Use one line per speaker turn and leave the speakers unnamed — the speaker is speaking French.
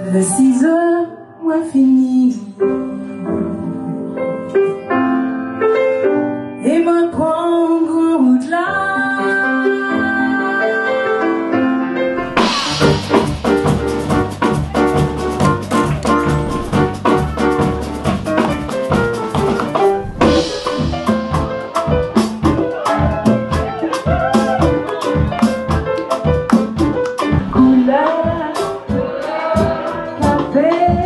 Les 6 heures ont fini. Et ma prendre route là. Couleur, café.